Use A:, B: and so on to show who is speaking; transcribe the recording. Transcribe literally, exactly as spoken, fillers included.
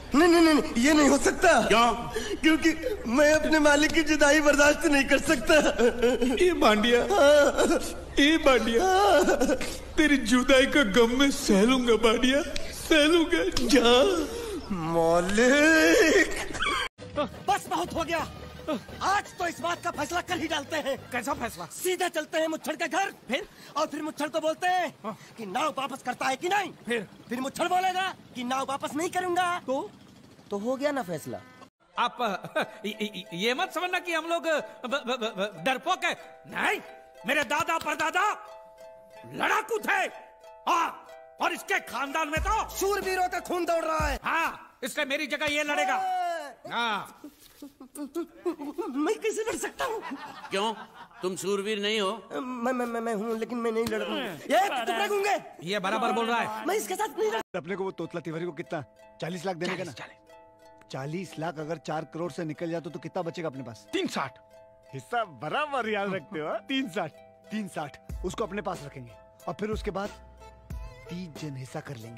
A: नहीं नहीं नहीं, ये नहीं हो सकता।
B: क्यों?
A: क्योंकि मैं अपने मालिक की जुदाई बर्दाश्त नहीं कर सकता।
C: ये बांडिया, ये बांडिया, तेरी जुदाई का गम मैं सह लूंगा बांडिया, सह लूंगा। जा
A: मालिक।
D: बस बहुत हो गया, आज तो इस बात का फैसला कर ही डालते हैं।
E: कैसा फैसला?
D: सीधे चलते हैं मुच्छड़ के घर, फिर और फिर मुच्छड़ को बोलते हैं कि नाव वापस करता है कि नहीं।
E: फिर
D: फिर मुच्छड़ बोलेगा कि नाव वापस नहीं करूंगा।
E: तो
D: तो हो गया ना फैसला।
E: आप ये मत समझना कि हम लोग डरपोक है, नहीं। मेरे दादा परदादा लड़ाकू थे, हाँ, और इसके खानदान में तो
D: शूरवीरों का खून दौड़ रहा है।
E: हाँ, इसलिए मेरी जगह ये लड़ेगा। हाँ।
D: मैं कैसे लड़ सकता हूँ?
B: क्यों, तुम शूरवीर नहीं हो?
D: मैं मैं मैं, मैं हूँ, लेकिन मैं नहीं लड़ूंगा। ये टुकड़े गूंगे।
E: ये बराबर बोल रहा है।
D: मैं इसके साथ नहीं लड़...
F: अपने को वो तोतला तिवारी को कितना चालीस लाख देने का ना? चालीस लाख अगर चार करोड़ से निकल जाते तो कितना बचेगा अपने पास?
C: तीन साठ।
F: हिस्सा बराबर याद रखते हो। तीन साठ तीन साठ उसको अपने पास रखेंगे और फिर उसके बाद तीन जन हिस्सा कर लेंगे।